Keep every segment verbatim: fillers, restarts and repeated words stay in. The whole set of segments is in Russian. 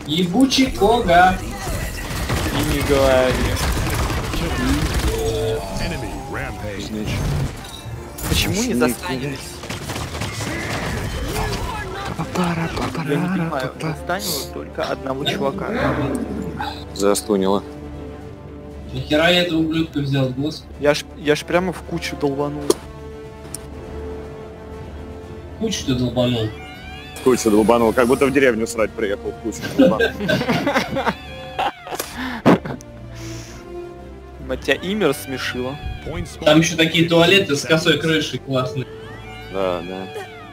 Ебучий Кога. И не говори. Почему не застанились? Я не понимаю, застанило только одного чувака. Застунило. Нахера я этого ублюдка взял, господи. Я ж, я ж прямо в кучу долбанул. Кучу ты долбанул. Кучу долбанул, как будто в деревню срать приехал. Кучу долбанул. Тебя имя рассмешило. Там еще такие туалеты с косой крышей классные. Да, да.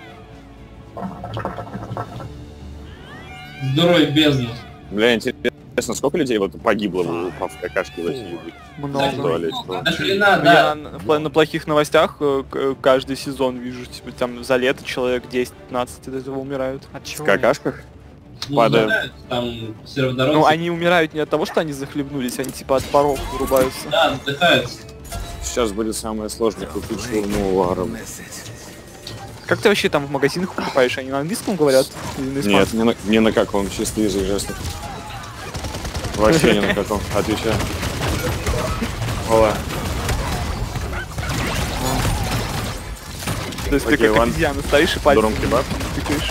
Здоровье бездна. Бля, интересно, сколько людей вот погибло в в какашке в эти Много. Да хрена, Я да. на, на- на плохих новостях э, к- каждый сезон вижу, типа там за лето человек десять-пятнадцать от этого умирают. От В чего? какашках? Ну, падают. знают, там серводорожцы. Ну они умирают не от того, что они захлебнулись, они типа от паров вырубаются. Да, отдыхаются. Сейчас будет самое сложное купить шаурму у арабов. Как ты вообще там в магазинах покупаешь? Они на английском говорят? Или на Нет, испанском? ни на, ни на каком, чисто язык жестов. Вообще ни на каком, отвечаю. Ола. То есть ты Окей, как ладно. обезьяна стоишь и пальцем Дуром кебаб. тыкаешь.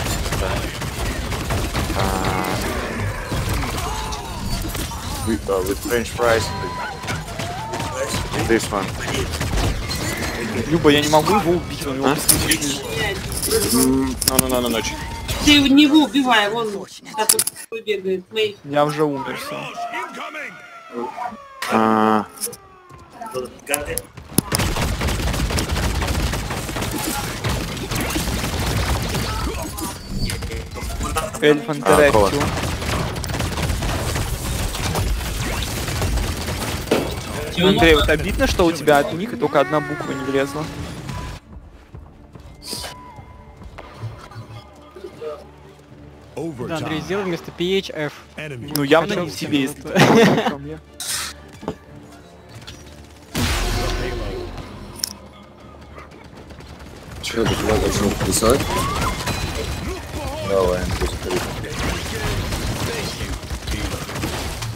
With, uh, with French fries. This one. Люба, я не могу его убить, он его А? быстрее. Ну, ну, ну, ну, ночь. Ты в него убивай, вон, который бегает. Мэй. Я уже умер, все. А, Эльф А, Интерактив. Андрей, вот обидно, что у тебя от них только одна буква не влезла. Да, Андрей, сделай вместо пи эйч эф. Ну явно не в тебе, если ты ко мне. что ты туда должен писать? Давай, я буду заходить.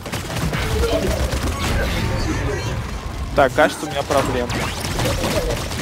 Так, кажется, у меня проблема.